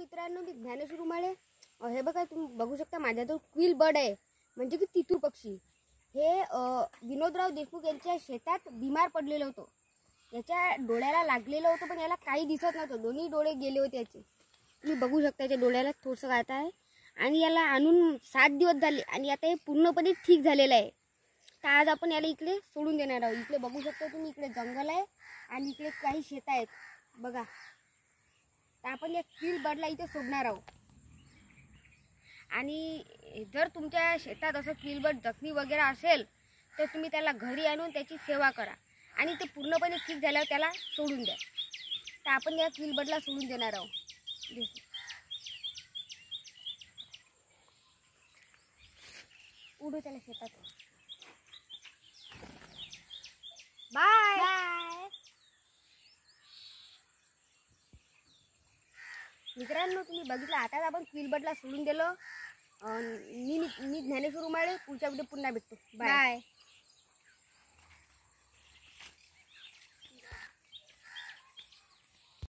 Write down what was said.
मित्रांनो, मी ज्ञानेश्वर उमाळे. हे बघा, तुम्ही बघू शकता माझ्याजवळ क्विल बर्ड आहे, म्हणजे की तितूर पक्षी. हे विनोदराव देशमुख यांच्या शेतात बिमार पडलेलं होतं. याच्या डोळ्याला लागलेलं होतं, पण याला काही दिसत नव्हतं. दोन्ही डोळे गेले होते याचे. तुम्ही बघू शकता याच्या डोळ्याला थोडंसं गाठ आहे. आणि याला आणून 7 दिवस झाले आणि आता हे पूर्णपणे ठीक झालेलं आहे. तर आज आपण याला इकडे सोडून देणार आहोत. इकडे बघू शकता तुम्ही, इकडे जंगल आहे आणि इकडे काही शेत आहेत बघा. तर आपण या क्विल बर्डला इथे सोडणार आहोत. आणि जर तुमच्या शेतात असं क्विल बर्ड जखमी वगैरे असेल तर तुम्ही त्याला घरी आणून त्याची सेवा करा आणि ते पूर्णपणे ठीक झाल्यावर त्याला सोडून द्या. तर आपण या क्विल बर्डला सोडून देणार आहोत. उडू त्याला शेतात. बाय बाय मित्रांनो, तुम्ही बघितलं. आताच आपण क्विल बर्डला सोडून दिलं. मी ज्ञानेश्वर उमाळे. पुढच्या व्हिडिओ पुन्हा भेटतो. बाय.